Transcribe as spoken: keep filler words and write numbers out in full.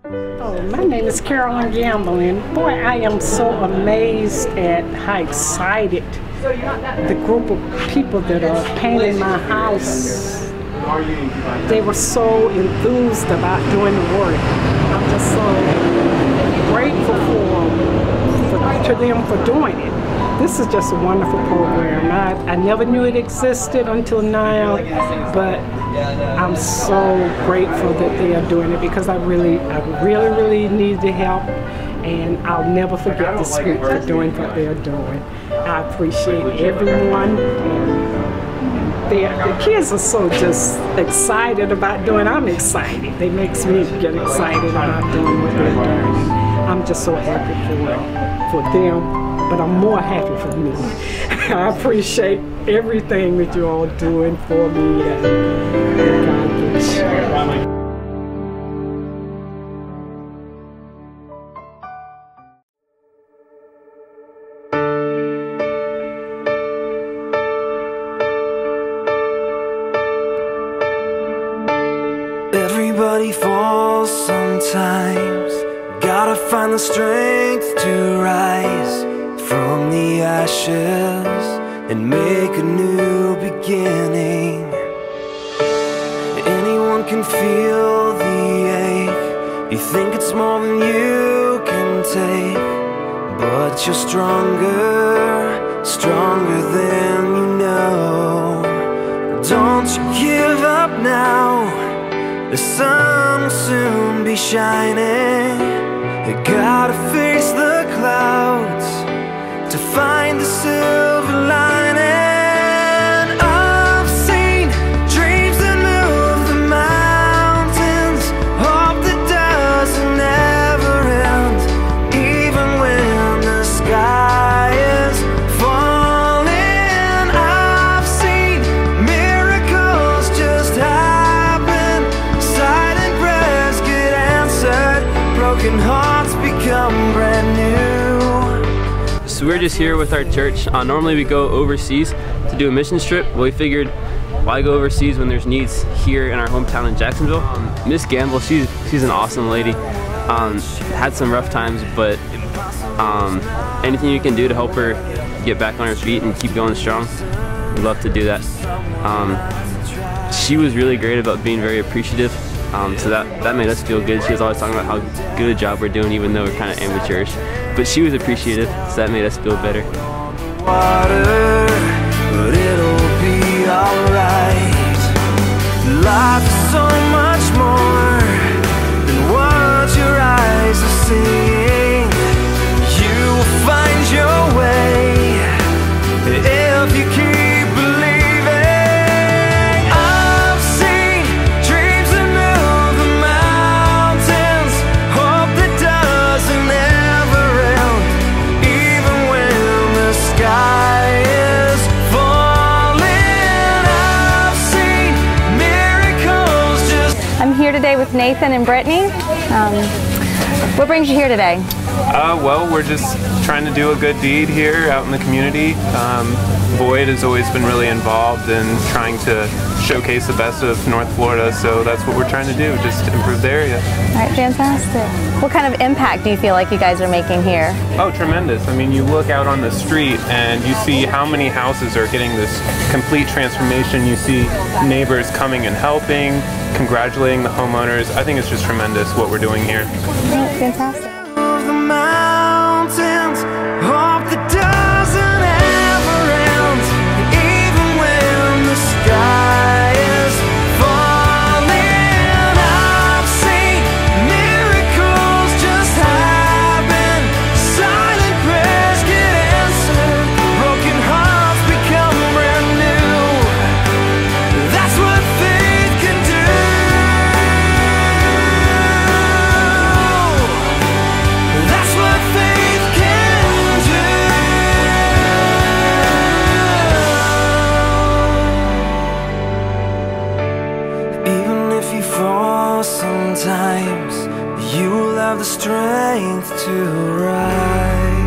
Oh, my name is Carolyn Gamble, and boy, I am so amazed at how excited the group of people that are painting my house. They were so enthused about doing the work. I'm just so grateful for, for to them for doing it. This is just a wonderful program. I, I never knew it existed until now, but I'm so grateful that they are doing it because I really, I really, really need the help, and I'll never forget this group for doing what they're doing. I appreciate everyone. They, the kids are so just excited about doing it. I'm excited. They makes me get excited about doing what they're doing. I'm just so happy for, for them, but I'm more happy for me. I appreciate everything that you're all doing for me, and, and God bless you. Everybody falls sometimes. Gotta find the strength to rise from the ashes and make a new beginning. Anyone can feel the ache. You think it's more than you can take, but you're stronger, stronger than you know. Don't you give up now. The sun will soon be shining. You gotta face the clouds to find the silver lining. I've seen dreams that move the mountains, hope that doesn't ever end, even when the sky is falling. I've seen miracles just happen, silent prayers get answered, broken hearts become brand new. So we're just here with our church. Uh, normally we go overseas to do a mission trip, but we figured why go overseas when there's needs here in our hometown in Jacksonville. Um, Miss Gamble, she's, she's an awesome lady. Um, had some rough times, but um, anything you can do to help her get back on her feet and keep going strong, we'd love to do that. Um, she was really great about being very appreciative. Um, so that, that made us feel good. She was always talking about how good a job we're doing, even though we're kind of amateurish. But she was appreciative, so that made us feel better. Water, but it'll be alright. Life is so much more than what your eyes are seeing. You will find your way if you keep here today with Nathan and Brittany. Um, what brings you here today? Uh, well, we're just trying to do a good deed here out in the community. Um, Boyd has always been really involved in trying to showcase the best of North Florida, so that's what we're trying to do, just to improve the area. All right, fantastic. What kind of impact do you feel like you guys are making here? Oh, tremendous. I mean, you look out on the street and you see how many houses are getting this complete transformation. You see neighbors coming and helping, congratulating the homeowners. I think it's just tremendous what we're doing here. Yeah, fantastic. The mountains, hope that doesn't ever end, even when the sky is falling. I've seen miracles just happen, silent prayers get answered, broken hearts become brand new. That's what faith can do. That's what faith can do. Even if you fall sometimes, you will have the strength to rise.